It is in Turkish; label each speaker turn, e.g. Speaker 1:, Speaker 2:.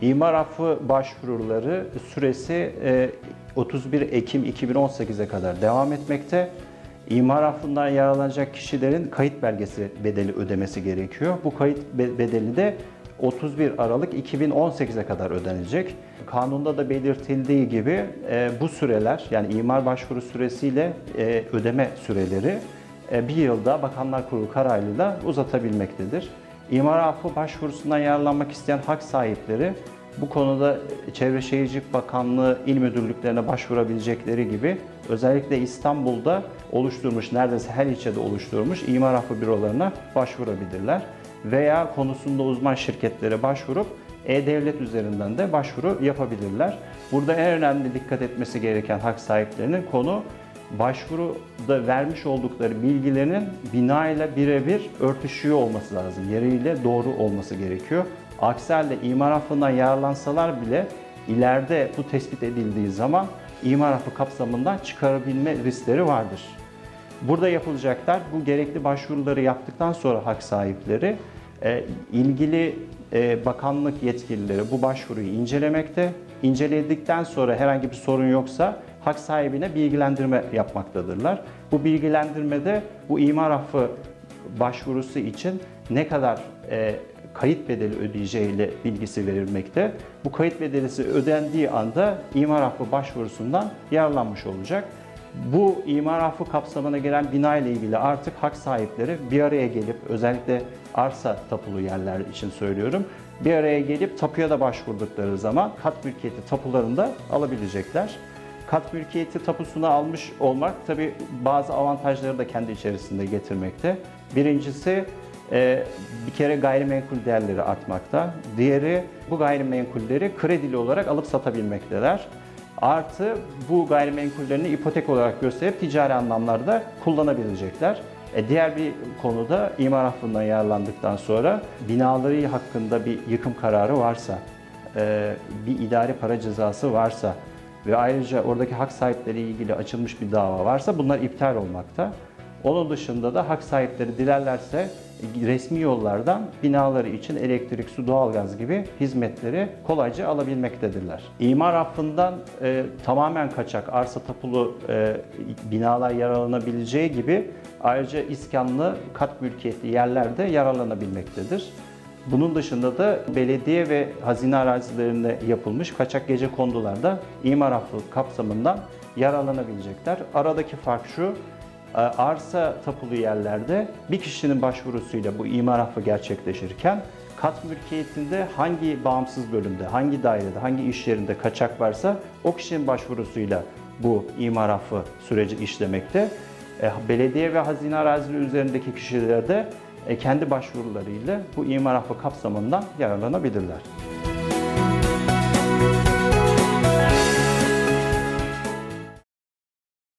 Speaker 1: İmar affı başvuruları süresi 31 Ekim 2018'e kadar devam etmekte. İmar affından yararlanacak kişilerin kayıt belgesi bedeli ödemesi gerekiyor. Bu kayıt bedeli de 31 Aralık 2018'e kadar ödenecek. Kanunda da belirtildiği gibi bu süreler, yani imar başvuru süresiyle ödeme süreleri bir yılda Bakanlar Kurulu kararıyla uzatabilmektedir. İmar affı başvurusundan yararlanmak isteyen hak sahipleri bu konuda Çevre Şehircilik Bakanlığı il müdürlüklerine başvurabilecekleri gibi özellikle İstanbul'da oluşturmuş, neredeyse her ilçede oluşturmuş imar affı bürolarına başvurabilirler. Veya konusunda uzman şirketlere başvurup E-Devlet üzerinden de başvuru yapabilirler. Burada en önemli dikkat etmesi gereken hak sahiplerinin konu, başvuruda vermiş oldukları bilgilerin bina ile birebir örtüşüyor olması lazım. Yeriyle doğru olması gerekiyor. Aksi halde imar affından yararlansalar bile ileride bu tespit edildiği zaman imar affı kapsamından çıkarabilme riskleri vardır. Burada yapılacaklar, bu gerekli başvuruları yaptıktan sonra hak sahipleri ilgili bakanlık yetkilileri bu başvuruyu incelemekte. İnceledikten sonra herhangi bir sorun yoksa hak sahibine bilgilendirme yapmaktadırlar. Bu bilgilendirmede bu imar affı başvurusu için ne kadar kayıt bedeli ödeyeceğiyle bilgisi verilmekte. Bu kayıt bedelisi ödendiği anda imar affı başvurusundan yararlanmış olacak. Bu imar affı kapsamına giren bina ile ilgili artık hak sahipleri bir araya gelip, özellikle arsa tapulu yerler için söylüyorum, bir araya gelip tapuya da başvurdukları zaman kat mülkiyeti tapularını da alabilecekler. Kat mülkiyeti tapusunu almış olmak tabii bazı avantajları da kendi içerisinde getirmekte. Birincisi bir kere gayrimenkul değerleri artmakta. Diğeri, bu gayrimenkulleri kredili olarak alıp satabilmekteler. Artı bu gayrimenkullerini ipotek olarak gösterip ticari anlamlarda kullanabilecekler. Diğer bir konuda imar affından yararlandıktan sonra binaları hakkında bir yıkım kararı varsa, bir idari para cezası varsa ve ayrıca oradaki hak sahipleri ilgili açılmış bir dava varsa bunlar iptal olmakta. Onun dışında da hak sahipleri dilerlerse resmi yollardan binaları için elektrik, su, doğalgaz gibi hizmetleri kolayca alabilmektedirler. İmar affından tamamen kaçak arsa tapulu binalar yararlanabileceği gibi ayrıca iskanlı kat mülkiyetli yerlerde yararlanabilmektedir. Bunun dışında da belediye ve hazine arazilerinde yapılmış kaçak gecekondularda imar affı kapsamından yararlanabilecekler. Aradaki fark şu: arsa tapulu yerlerde bir kişinin başvurusuyla bu imar affı gerçekleşirken kat mülkiyetinde hangi bağımsız bölümde, hangi dairede, hangi iş yerinde kaçak varsa o kişinin başvurusuyla bu imar affı süreci işlemekte. Belediye ve hazine arazileri üzerindeki kişiler de kendi başvurularıyla bu imar affı kapsamından yararlanabilirler.